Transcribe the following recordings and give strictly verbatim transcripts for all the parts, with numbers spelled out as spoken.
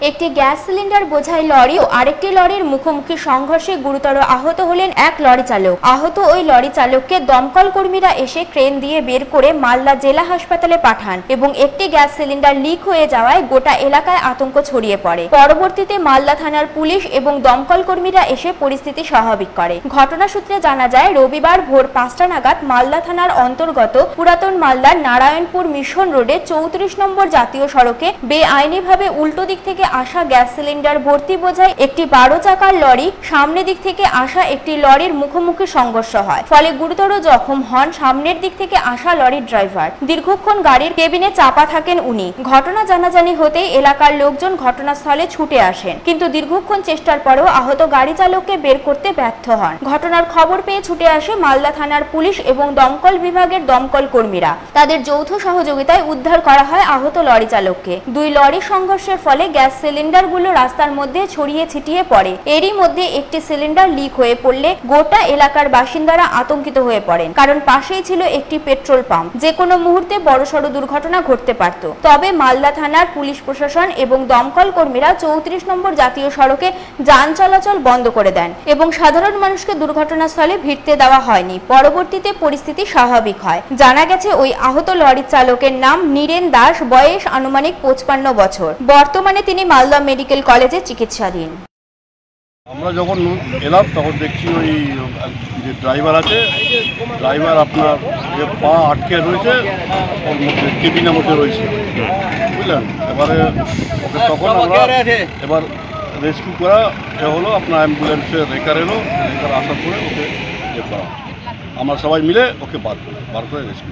একটি gas cylinder বোঝাই lorry ও আরেকটি লরির মুখোমুখি সংঘর্ষে গুরুতর আহত হলেন এক লরি চালক। আহত ওই লরি চালককে দমকল কর্মীরা এসে ক্রেন দিয়ে বের করে মালদা জেলা হাসপাতালে পাঠান এবং একটি গ্যাস সিলিন্ডার লিক হয়ে যাওয়ায় গোটা এলাকায় আতঙ্ক ছড়িয়ে পড়ে। পরবর্তীতে মালদা থানার পুলিশ এবং দমকল কর্মীরা এসে পরিস্থিতি স্বাভাবিক করে। ঘটনা সূত্রে জানা যায়, রবিবার ভোর পাঁচটা নাগাদ মালদা থানার অন্তর্গত পুরাতন মালদার নারায়ণপুর মিশন রোডে চৌত্রিশ নম্বর জাতীয় সড়কে বেআইনিভাবে উল্টো দিক থেকে আসা গ্যাস সিলিন্ডার ভর্তি বোঝাই একটি বারো চাকার লরি সামনে দিক থেকে আসা একটি লরির মুখোমুখি সংঘর্ষ হয়, ফলে গুরুতর জখম হন সামনের দিক থেকে আসা লরির ড্রাইভার। দীর্ঘক্ষণ গাড়ির কেবিনে চাপা থাকেন উনি। ঘটনা জানাজানি হতেই এলাকার লোকজন ঘটনাস্থলে ছুটে আসেন, কিন্তু দীর্ঘক্ষণ চেষ্টার পরেও আহত গাড়ি চালককে বের করতে ব্যর্থ হন। ঘটনার খবর পেয়ে ছুটে আসে মালদা থানার পুলিশ এবং দমকল বিভাগের দমকল কর্মীরা। তাদের যৌথ সহযোগিতায় উদ্ধার করা হয় আহত লরি চালককে। দুই লরি সংঘর্ষের ফলে গ্যাস সিলিন্ডারগুলো রাস্তার মধ্যে ছড়িয়ে ছিটিয়ে পড়ে। এরই মধ্যে একটি সিলিন্ডার লিক হয়ে পড়লে গোটা এলাকার বাসিন্দারা আতঙ্কিত হয়ে পড়েন, কারণ পাশেই ছিল একটি পেট্রোল পাম্প। যে কোনো মুহূর্তে বড়সড় দুর্ঘটনা ঘটতে পারত। তবে মালদা থানার পুলিশ প্রশাসন এবং দমকল কর্মীরা চৌত্রিশ নম্বর জাতীয় সড়কে যান চলাচল বন্ধ করে দেন এবং সাধারণ মানুষকে দুর্ঘটনাস্থলে ভিড়তে দেওয়া হয়নি। পরবর্তীতে পরিস্থিতি স্বাভাবিক হয়। জানা গেছে, ওই আহত লরি চালকের নাম নীরেন দাস, বয়স আনুমানিক পঁচপান্ন বছর। বর্তমানে তিনি মালদা মেডিকেল কলেজে চিকিৎসাধীন। আমরা যখন এলাম তখন দেখছি ওই যে ড্রাইভার আছে, ড্রাইভার আপনার পা আটকে রয়েছে, ওর মধ্যে কেবিনের মধ্যে রয়েছে, বুঝলেন। এবারে ওকে তখন আমরা এবার রেস্কিউ করা হলো, আপনার অ্যাম্বুলেন্সে রেকার এলো, রেকার আসার পরে ওকে ইয়ে করা, আমরা সবাই মিলে ওকে বার করে বার করে রেস্কিউ।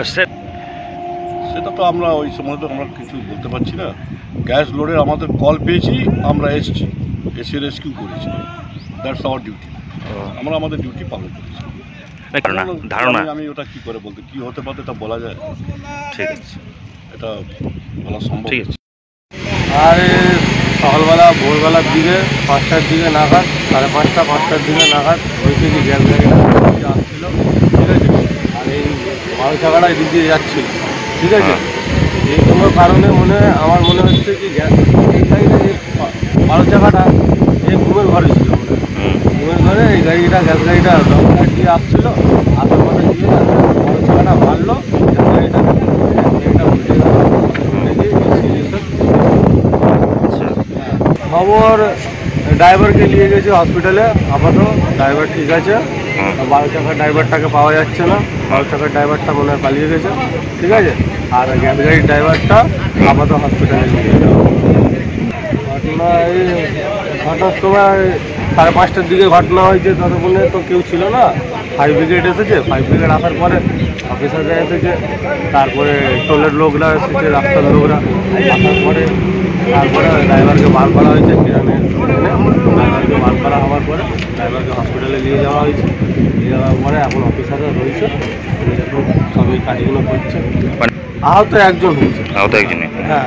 সেটা তো আমরা ওই সময় তো আমরা কিছু বলতে পারছি না। গ্যাস লোডের আমাদের কল পেয়েছি, আমরা এসেছি, এসে রেস্কিউ করেছি। That's our duty. আমরা আমাদের ডিউটি পালন করেছি। ধারণা আমি ওটা কী করে বলতে কী হতে পারে এটা বলা যায়? ঠিক আছে, এটা বলা সম্ভব। ঠিক আছে। আর সকালবেলা ভোরবেলার দিকে পাঁচটার দিকে নাগাদ, সাড়ে পাঁচটা পাঁচটার দিকে নাগাদ হয়েছে কি গ্যাস গাড়িটা আসছিলো, ঠিক আছে। আর এই বারো চাকাটা এদিক দিয়ে যাচ্ছিল, ঠিক আছে। এই কোনো কারণে মনে আমার মনে হচ্ছে কি গ্যাস এই গাড়িটা এই বারো চাকাটা এই ঘুমের ঘরে ছিল, ঘুমের ঘরে এই গাড়িটা গ্যাস গাড়িটা রং লাইট দিয়ে আসছিলো, আসার পরে দিয়ে বারো চাকাটা মারলো, গ্যাস গাড়িটা গাড়িটা উল্টে গেল। খবর ড্রাইভারকে নিয়ে গেছে হসপিটালে, আপাতত ড্রাইভার ঠিক আছে। বারো চাকার ড্রাইভারটাকে পাওয়া যাচ্ছে না, বারো চাকার ড্রাইভারটা মনে হয় পালিয়ে গেছে, ঠিক আছে। আর গ্যাস গাড়ির ড্রাইভারটা আপাতত হসপিটালে নিয়ে যাওয়া। ঘটনা এই ঘটনার সময় সাড়ে পাঁচটার দিকে ঘটনা হয়েছে, ততক্ষণে তো কেউ ছিল না। ফায়ার ব্রিগেড এসেছে, ফায়ার ব্রিগেড আসার পরে অফিসাররা এসেছে, তারপরে টোলের লোকরা এসেছে, রাস্তার লোকরা আসার পরে তারপরে ড্রাইভারকে বার করা হয়েছে। কিরানে ড্রাইভারকে বার করা হওয়ার পরে ড্রাইভারকে হসপিটালে নিয়ে যাওয়া হয়েছে। নিয়ে যাওয়ার পরে এখন অফিসাররা রয়েছে, সবই কাজগুলো করছে। আহত একজন হয়েছে, আহত একজন। হ্যাঁ,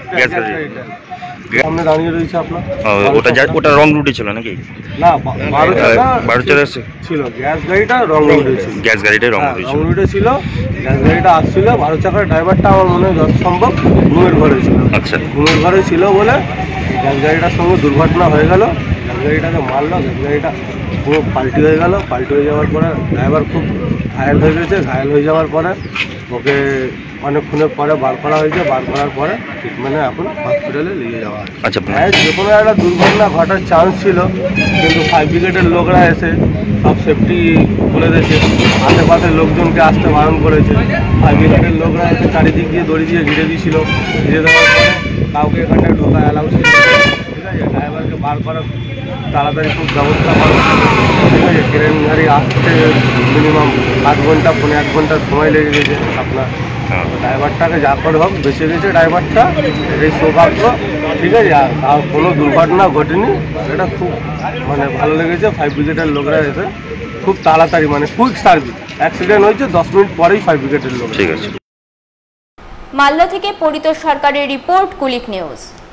সামনে দাঁড়িয়ে রয়েছে আপনার। ওটা ওটা রং রুটে ছিল নাকি? না, বারো চাকা বারো চাকা ছিল, গ্যাস গাড়িটা রং রুটে ছিল। গ্যাস গাড়িটা রং রং রুটে ছিল, গ্যাস গাড়িটা আসছিল। বারো চাকার ড্রাইভারটা আমার মনে হয় যত সম্ভব ঘুমের ঘরে ছিল। আচ্ছা, ঘুমের ঘরে ছিল বলে গ্যাস গাড়িটার সঙ্গে দুর্ঘটনা হয়ে গেল। গ্যাস গাড়িটাকে মারলো, গ্যাস গাড়িটা পুরো পাল্টি হয়ে গেল। পাল্টি হয়ে যাওয়ার পরে ড্রাইভার খুব ঘায়েল হয়ে গেছে। ঘায়েল হয়ে যাওয়ার পরে ওকে অনেকক্ষণের পরে বার করা হয়েছে। বার করার পরে ট্রিটমেন্টে এখন হসপিটালে নিয়ে যাওয়া হয়। আচ্ছা, হ্যাঁ, যে কোনো একটা দুর্ঘটনা ঘটার চান্স ছিল, কিন্তু ফায়ার ব্রিগেডের লোকরা এসে সব সেফটি করে দিয়েছে। আশেপাশের লোকজনকে আসতে বারণ করেছে। ফায়ার ব্রিগেডের লোকরা এসে চারিদিক দিয়ে দড়ি দিয়ে ঘিরে দিয়েছিল। ঘিরে দেওয়ার পরে কাউকে এখানে ঢোকা অ্যালাউ ছিল, ঠিক আছে। ড্রাইভারকে বার করার তাড়াতাড়ি খুব ব্যবস্থা করা, ঠিক আছে। ট্রেন গাড়ি আসতে মিনিমাম আধ ঘন্টা পনেরো এক ঘন্টার সময় লেগে গেছে আপনার। ড্রাইভারটাকে যা করে হোক বেঁচে গেছে ড্রাইভারটা, এই সৌভাগ্য, ঠিক আছে। আর কোনো দুর্ঘটনা ঘটেনি, এটা খুব মানে ভালো লেগেছে। ফায়ার ব্রিগেডের লোকরা এসে খুব তাড়াতাড়ি মানে কুইক সার্ভিস। অ্যাক্সিডেন্ট হয়েছে দশ মিনিট পরেই ফায়ার ব্রিগেডের লোক। ঠিক আছে। মালদা থেকে পরিতোষ সরকারের রিপোর্ট, কুলিক নিউজ।